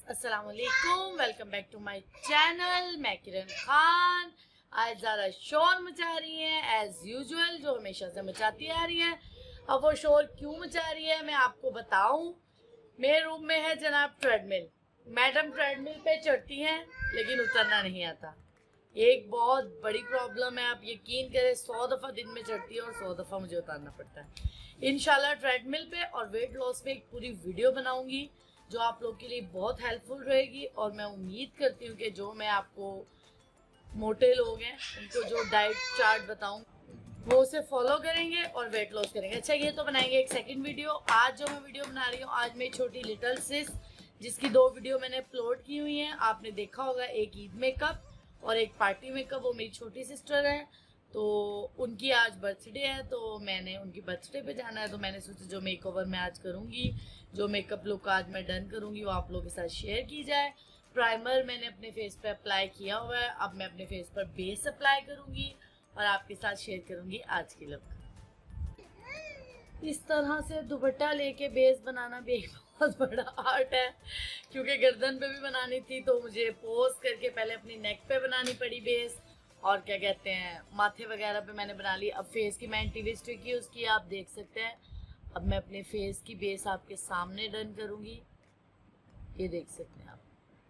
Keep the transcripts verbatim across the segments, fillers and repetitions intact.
अस्सलामुअलैकुम, welcome back to my channel. मैं किरण खान। आज ज़्यादा शोर मचा रही हैं एज यूजुअल, जो हमेशा से मचाती आ रही हैं। अब वो शोर क्यों मचा रही है मैं आपको बताऊं। मेरे रूम में है जनाब ट्रेडमिल। मैडम ट्रेडमिल पे चढ़ती हैं लेकिन उतरना नहीं आता। एक बहुत बड़ी प्रॉब्लम है, आप यकीन करें। सौ दफ़ा दिन में चढ़ती है और सौ दफ़ा मुझे उतारना पड़ता है। इंशाल्लाह ट्रेडमिल पे और वेट लॉस पे एक पूरी वीडियो बनाऊंगी जो आप लोग के लिए बहुत हेल्पफुल रहेगी। और मैं उम्मीद करती हूँ कि जो मैं आपको मोटे लोग हैं उनको जो डाइट चार्ट बताऊँ वो उसे फॉलो करेंगे और वेट लॉस करेंगे। अच्छा, ये तो बनाएंगे एक सेकंड वीडियो। आज जो मैं वीडियो बना रही हूँ, आज मेरी छोटी लिटिल सिस, जिसकी दो वीडियो मैंने अपलोड की हुई हैं, आपने देखा होगा। एक ईद मेकअप और एक पार्टी मेकअप। वो मेरी छोटी सिस्टर है, तो उनकी आज बर्थडे है, तो मैंने उनकी बर्थडे पे जाना है। तो मैंने सोचा जो मेकओवर मैं आज करूँगी, जो मेकअप लुक आज मैं डन करूँगी, वो आप लोगों के साथ शेयर की जाए। प्राइमर मैंने अपने फेस पे अप्लाई किया हुआ है, अब मैं अपने फेस पर बेस अप्लाई करूँगी और आपके साथ शेयर करूँगी आज की लुक। इस तरह से दुपट्टा लेके बेस बनाना भी एक बहुत बड़ा आर्ट है, क्योंकि गर्दन पे भी बनानी थी तो मुझे पोज करके पहले अपनी नेक पे बनानी पड़ी बेस, और क्या कहते हैं माथे वगैरह पे मैंने बना ली। अब फेस की मैंने टीवी स्टिक की, उसकी आप देख सकते हैं। अब मैं अपने फेस की बेस आपके सामने डन करूँगी, ये देख सकते हैं आप।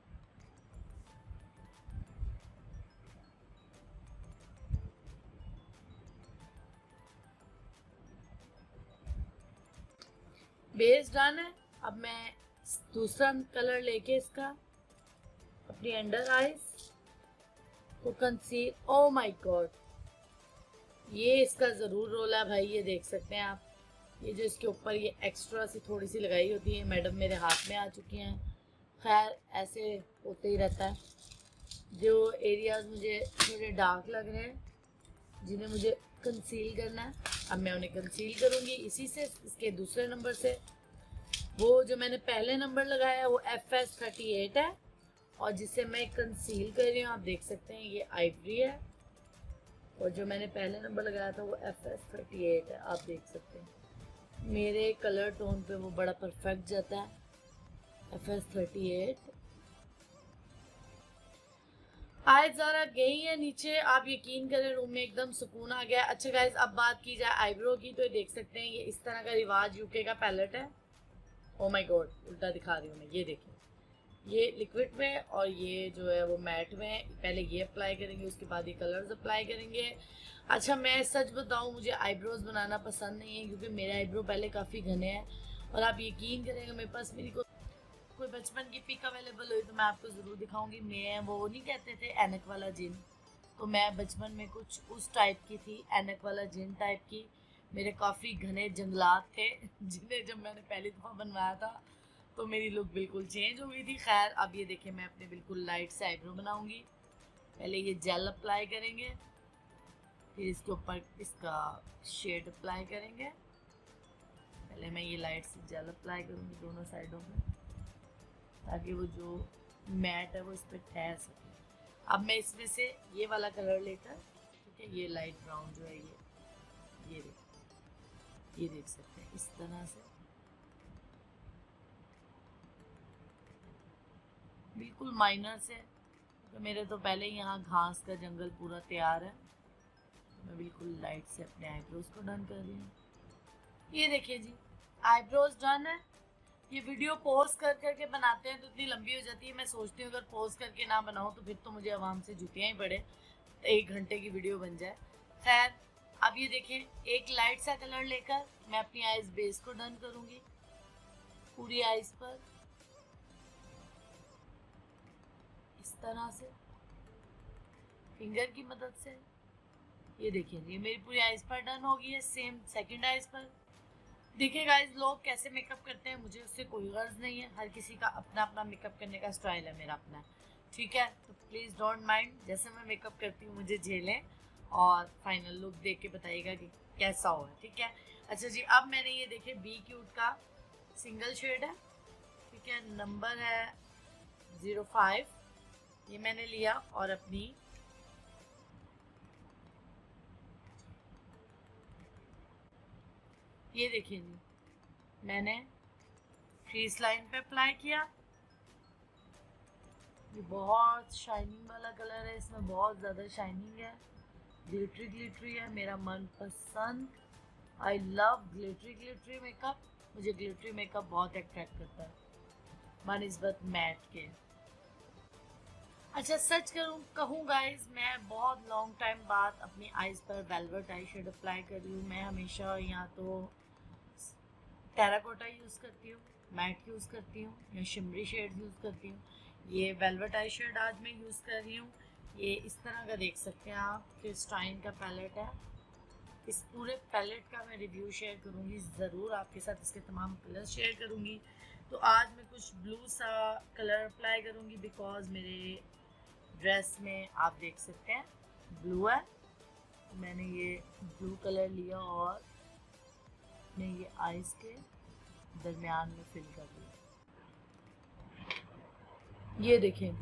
बेस डन है। अब मैं दूसरा कलर लेके इसका अपनी अंडर आईज को कंसील, ओ माय गॉड, ये इसका ज़रूर रोल है भाई। ये देख सकते हैं आप, ये जो इसके ऊपर ये एक्स्ट्रा सी थोड़ी सी लगाई होती है, मैडम मेरे हाथ में आ चुकी हैं। खैर ऐसे होते ही रहता है। जो एरियाज मुझे थोड़े डार्क लग रहे हैं, जिन्हें मुझे कंसील करना है, अब मैं उन्हें कंसील करूँगी इसी से, इसके दूसरे नंबर से। वो जो मैंने पहले नंबर लगाया है वो एफ एस थर्टी एट है, और जिसे मैं कंसील कर रही हूँ आप देख सकते हैं ये आइवरी है। और जो मैंने पहले नंबर लगाया था वो एफ एस थर्टी एट है, आप देख सकते हैं। मेरे कलर टोन पे वो बड़ा परफेक्ट जाता है, एफ एस थर्टी एट। आज ज़रा गई है नीचे, आप यकीन करें रूम में एकदम सुकून आ गया। अच्छा गाइस, अब बात की जाए आईब्रो की, तो देख सकते हैं ये इस तरह का रिवाज यूके का पैलेट है। ओ माय गॉड, उल्टा दिखा रही हूँ मैं, ये देखिए, ये लिक्विड में और ये जो है वो मैट में। पहले ये अप्लाई करेंगे, उसके बाद ये कलर्स अप्लाई करेंगे। अच्छा, मैं सच बताऊं, मुझे आईब्रोज बनाना पसंद नहीं है, क्योंकि मेरे आईब्रो पहले काफ़ी घने हैं। और आप यकीन करेंगे, मेरे पास मेरी को, कोई बचपन की पिक अवेलेबल हुई तो मैं आपको ज़रूर दिखाऊंगी। मैं वो नहीं कहते थे एनक वाला जिन, तो मैं बचपन में कुछ उस टाइप की थी, एनक वाला जिन टाइप की। मेरे काफ़ी घने जंगलात थे जिन्हें जब मैंने पहली दफ़ा बनवाया था तो मेरी लुक बिल्कुल चेंज हो गई थी। खैर अब ये देखिए, मैं अपने बिल्कुल लाइट से आईब्रो बनाऊंगी। पहले ये जेल अप्लाई करेंगे, फिर इसके ऊपर इसका शेड अप्लाई करेंगे। पहले मैं ये लाइट से जेल अप्लाई करूँगी दोनों साइडों में, ताकि वो जो मैट है वो इस पर ठहर सके। अब मैं इसमें से ये वाला कलर लेकर, ठीक है, ये लाइट ब्राउन जो है, ये ये देख ये देख सकते हैं इस तरह से, बिल्कुल माइनर से। तो मेरे तो पहले ही यहाँ घास का जंगल पूरा तैयार है, तो मैं बिल्कुल लाइट से अपने आईब्रोज को डन कर रही हूँ। ये देखिए जी, आईब्रोज डन है। ये वीडियो पोज कर करके बनाते हैं तो इतनी लंबी हो जाती है। मैं सोचती हूँ अगर पोज करके ना बनाऊँ तो फिर तो मुझे आवाम से जुतियाँ ही पड़े, एक घंटे की वीडियो बन जाए। खैर अब ये देखिए, एक लाइट सा कलर लेकर मैं अपनी आईज बेस को डन करूँगी पूरी आईज पर, इस तरह से फिंगर की मदद से। ये देखिए, ये मेरी पूरी आईज पर डन हो गई है। सेम सेकंड आईज पर। देखिए गाइस, लोग कैसे मेकअप करते हैं मुझे उससे कोई गर्ज नहीं है। हर किसी का अपना अपना मेकअप करने का स्टाइल है, मेरा अपना है, ठीक है। तो प्लीज़ डोंट माइंड, जैसे मैं मेकअप करती हूँ मुझे झेलें और फाइनल लुक देख के बताइएगा कि कैसा हुआ, ठीक है। अच्छा जी, अब मैंने ये देखिए बी क्यूट का सिंगल शेड है, ठीक है, नंबर है ज़ीरो फाइव। ये मैंने लिया और अपनी ये देखिए जी, मैंने क्रीज लाइन पे अप्लाई किया, ये बहुत शाइनिंग वाला कलर है, इसमें बहुत ज़्यादा शाइनिंग है, ग्लिटरी ग्लिटरी है, मेरा मनपसंद। I love glittery glittery makeup, मुझे ग्लिटरी मेकअप बहुत अट्रैक्ट करता है बनिस्बत मैट के। अच्छा सच करूँ कहूँ गाइज, मैं बहुत लॉन्ग टाइम बाद अपनी आईज पर वेलवेट आई शेड अप्लाई कर रही हूँ। मैं हमेशा या तो टेराकोटा यूज़ करती हूँ, मैट यूज़ करती हूँ, या शिमरी शेड यूज़ करती हूँ। ये वेलवेट आई शेड आज मैं यूज़ कर रही हूँ। ये इस तरह का देख सकते हैं आप, क्रिस्टाइन का पैलेट है। इस पूरे पैलेट का मैं रिव्यू शेयर करूँगी ज़रूर आपके साथ, इसके तमाम कलर शेयर करूँगी। तो आज मैं कुछ ब्लू सा कलर अप्लाई करूँगी बिकॉज मेरे ड्रेस में आप देख सकते हैं ब्लू है। मैंने ये ब्लू कलर लिया और मैं ये आईज के दरमियान में फिल कर दिया। ये देखेंगे,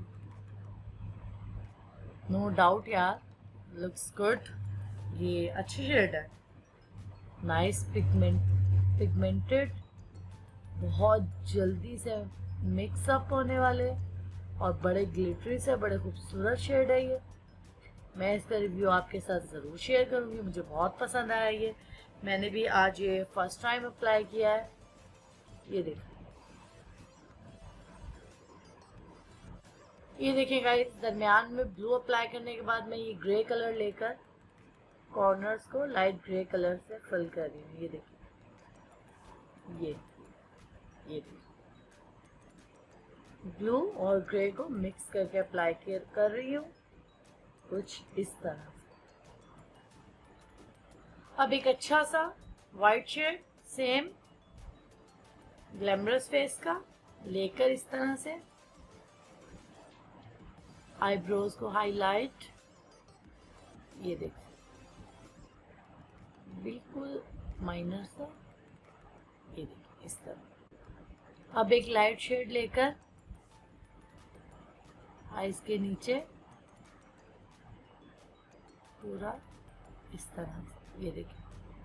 नो डाउट यार, लुक्स गुड। ये अच्छी शेड है, नाइस पिगमेंट पिगमेंटेड, बहुत जल्दी से मिक्स अप होने वाले और बड़े ग्लिटरी से बड़े खूबसूरत शेड है ये। मैं इसका रिव्यू आपके साथ ज़रूर शेयर करूँगी, मुझे बहुत पसंद आया ये। मैंने भी आज ये फर्स्ट टाइम अप्लाई किया है। ये देखिए, ये देखिए गाइस, दरमियान में ब्लू अप्लाई करने के बाद मैं ये ग्रे कलर लेकर कॉर्नर्स को लाइट ग्रे कलर से फिल कर रही हूँ। ये देखिए, ये ये देखिए, ब्लू और ग्रे को मिक्स करके अप्लाई कर रही हूँ कुछ इस तरह। अब एक अच्छा सा white shade same glamorous face का लेकर इस तरह से आईब्रोज को हाईलाइट, ये देखिए बिल्कुल माइनर सा, ये देखिए इस तरह। अब एक लाइट शेड लेकर आईज के नीचे पूरा इस तरह से, ये देखिए,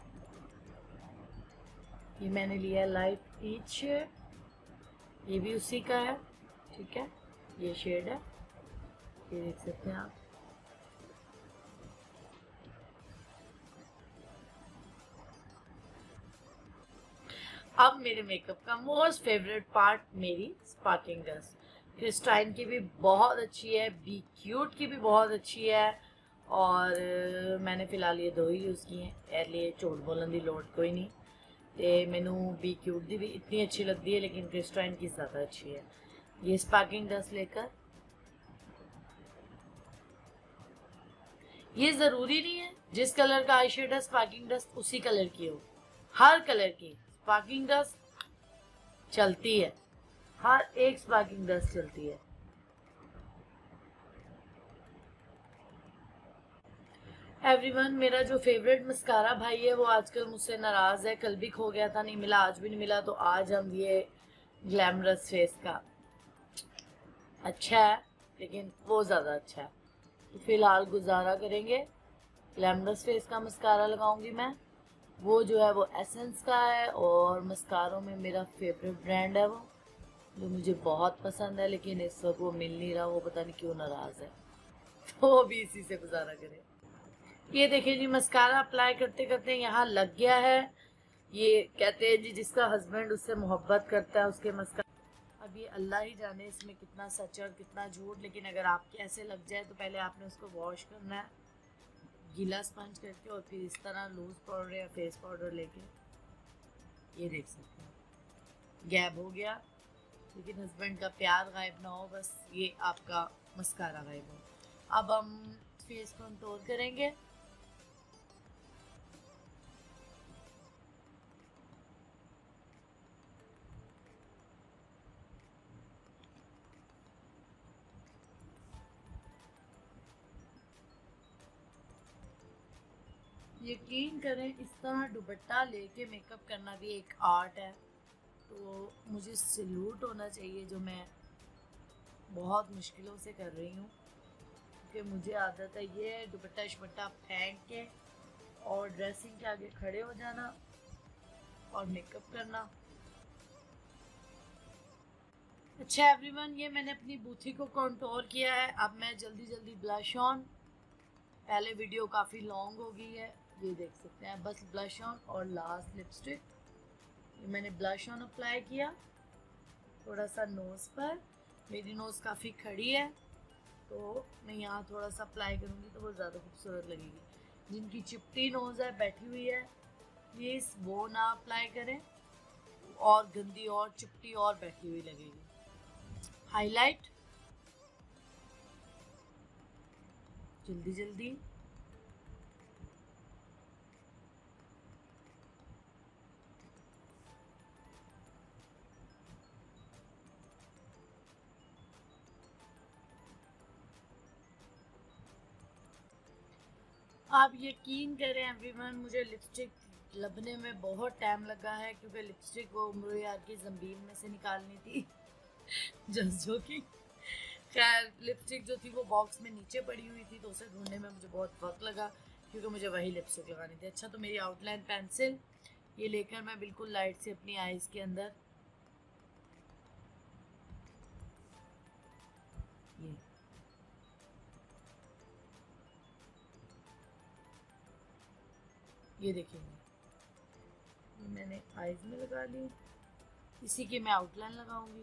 ये मैंने लिया लाइट पीच शेड, ये भी उसी का है, ठीक है, ये शेड है, ये देख सकते हैं आप। अब मेरे मेकअप का मोस्ट फेवरेट पार्ट, मेरी स्पार्कलिंग डस्ट। क्रिस्टाइन की भी बहुत अच्छी है, बी क्यूट की भी बहुत अच्छी है, और मैंने फिलहाल ये दो ही यूज़ की हैं। एरलिए झूठ बोलन की लोड़ कोई नहीं, तो मैनू बी क्यूट की भी इतनी अच्छी लगती है, लेकिन क्रिस्टाइन की ज़्यादा अच्छी है। ये स्पार्कलिंग डस्ट लेकर, ये ज़रूरी नहीं है जिस कलर का आई शेड है स्पार्कलिंग डस्ट उसी कलर की हो, हर कलर की स्पार्कलिंग डस्ट चलती है, हर एक स्पार्कलिंग डस्ट चलती है। एवरीवन, मेरा जो फेवरेट मस्कारा भाई है वो आजकल मुझसे नाराज़ है। कल भी खो गया था, नहीं मिला, आज भी नहीं मिला, तो आज हम ये ग्लैमरस फेस का अच्छा है लेकिन वो ज़्यादा अच्छा है, तो फिलहाल गुजारा करेंगे। ग्लैमरस फेस का मस्कारा लगाऊंगी मैं, वो जो है वो एसेंस का है, और मस्कारों में मेरा फेवरेट ब्रांड है वो, जो मुझे बहुत पसंद है, लेकिन इस वक्त वो मिल नहीं रहा, वो पता नहीं क्यों नाराज़ है, तो वो भी इसी से गुजारा करें। ये देखिए जी, मस्कारा अप्लाई करते करते यहाँ लग गया है। ये कहते हैं जी जिसका हस्बैंड उससे मोहब्बत करता है उसके मस्कारा, अब ये अल्लाह ही जाने इसमें कितना सच है और कितना झूठ, लेकिन अगर आपके ऐसे लग जाए तो पहले आपने उसको वॉश करना है गीला स्पंज करके, और फिर इस तरह लूज पाउडर या फेस पाउडर लेके, ये देख सकते हैं गैप हो गया, लेकिन हस्बैंड का प्यार गायब ना हो, बस ये आपका मस्कारा गायब हो। अब हम फेस कंटूर करेंगे। यकीन करें, इस तरह दुपट्टा लेके मेकअप करना भी एक आर्ट है, तो मुझे सैल्यूट होना चाहिए, जो मैं बहुत मुश्किलों से कर रही हूँ, क्योंकि मुझे आदत है ये दुपट्टा शुपट्टा फेंक के और ड्रेसिंग के आगे खड़े हो जाना और मेकअप करना। अच्छा एवरीवन, ये मैंने अपनी बूथी को कंटूर किया है। अब मैं जल्दी जल्दी ब्लश ऑन, पहले वीडियो काफ़ी लॉन्ग हो गई है, ये देख सकते हैं। बस ब्लश ऑन और लास्ट लिपस्टिक, ये मैंने ब्लश ऑन अप्लाई किया थोड़ा सा नोज़ पर। मेरी नोज़ काफ़ी खड़ी है तो मैं यहाँ थोड़ा सा अप्लाई करूँगी तो वो ज़्यादा खूबसूरत लगेगी। जिनकी चिपटी नोज़ है, बैठी हुई है, प्लीज़ वो ना अप्लाई करें, और गंदी और चिपटी और बैठी हुई लगेगी। हाईलाइट जल्दी जल्दी, आप यकीन करें एवरीवन, मुझे लिपस्टिक लभने में बहुत टाइम लगा है क्योंकि लिपस्टिक वो उम्र यार की जंबील में से निकालनी थी जो कि खैर लिपस्टिक जो थी वो बॉक्स में नीचे पड़ी हुई थी, तो उसे ढूंढने में मुझे बहुत वक्त लगा क्योंकि मुझे वही लिपस्टिक लगानी थी। अच्छा, तो मेरी आउटलाइन पेंसिल ये लेकर मैं बिल्कुल लाइट से अपनी आईज के अंदर ये ये देखिए, मैंने आईज में लगा ली, इसी की मैं आउटलाइन लगाऊंगी।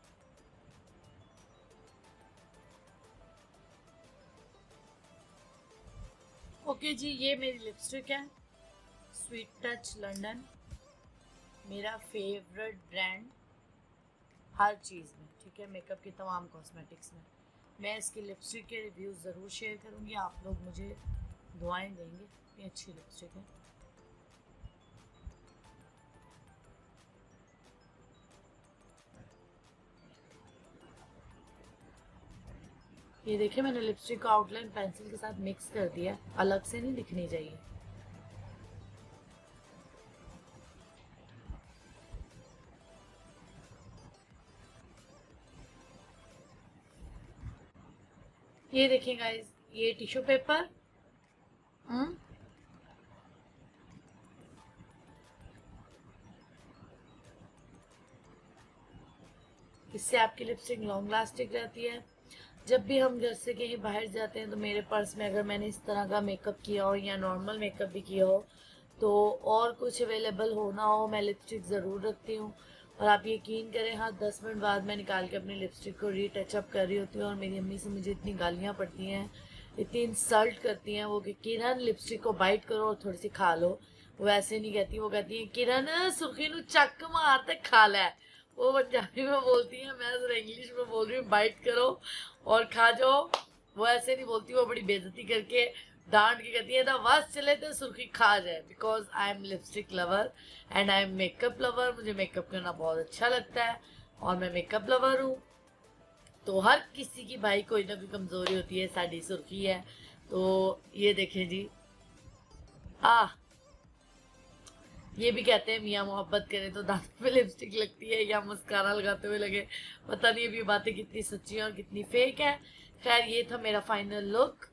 ओके जी, ये मेरी लिपस्टिक है, स्वीट टच लंदन, मेरा फेवरेट ब्रांड हर चीज़ में, ठीक है, मेकअप की तमाम कॉस्मेटिक्स में। मैं इसकी लिपस्टिक के रिव्यूज़ ज़रूर शेयर करूँगी, आप लोग मुझे दुआएं देंगे। ये अच्छी लिपस्टिक है। ये देखिए, मैंने लिपस्टिक को आउटलाइन पेंसिल के साथ मिक्स कर दिया, अलग से नहीं दिखनी चाहिए। ये देखिए गाइस, ये टिश्यू पेपर, हम्म इससे आपकी लिपस्टिक लॉन्ग लास्टिंग रहती है। जब भी हम घर से कहीं बाहर जाते हैं तो मेरे पर्स में अगर मैंने इस तरह का मेकअप किया हो या नॉर्मल मेकअप भी किया हो तो और कुछ अवेलेबल हो ना हो, मैं लिपस्टिक ज़रूर रखती हूँ। और आप यकीन करें, हाँ, दस मिनट बाद मैं निकाल के अपनी लिपस्टिक को री टचअप कर रही होती हूँ और मेरी अम्मी से मुझे इतनी गालियाँ पड़ती हैं, इतनी इंसल्ट करती हैं वो कि किरण लिपस्टिक को बाइट करो और थोड़ी सी खा लो। वो ऐसे नहीं कहती, वो कहती है किरण सुखी नू चक मारते खा लै। वो पंजाबी में बोलती है, मैं जरा इंग्लिश में बोल रही हूँ, बाइट करो और खा जाओ। वो ऐसे नहीं बोलती, वो बड़ी बेइज्जती करके डांट के कहती है, बस चले तो सुर्खी खा जाए। Because I am lipstick lover and I am makeup lover, मुझे मेकअप करना बहुत अच्छा लगता है और मैं मेकअप लवर हूँ। तो हर किसी की भाई कोई ना कोई कमजोरी होती है, साड़ी सुर्खी है। तो ये देखें जी, आ ये भी कहते हैं मियाँ मोहब्बत करें तो दांतों पे लिपस्टिक लगती है या मस्कारा लगाते हुए लगे। पता नहीं अभी बातें कितनी सच्ची हैं और कितनी फेक है। खैर, ये था मेरा फाइनल लुक।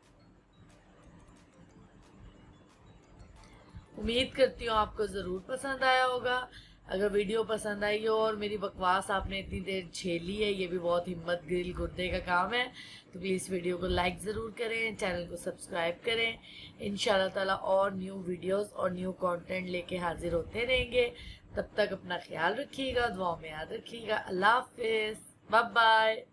उम्मीद करती हूँ आपको ज़रूर पसंद आया होगा। अगर वीडियो पसंद आई हो और मेरी बकवास आपने इतनी देर झेली है, ये भी बहुत हिम्मत गिल गुर्दे का काम है, तो प्लीज़ वीडियो को लाइक ज़रूर करें, चैनल को सब्सक्राइब करें। इंशाल्लाह ताला और न्यू वीडियोस और न्यू कंटेंट लेके हाजिर होते रहेंगे। तब तक अपना ख्याल रखिएगा, दुआओं में याद रखिएगा। अल्लाह हाफिज़, बाय बाय।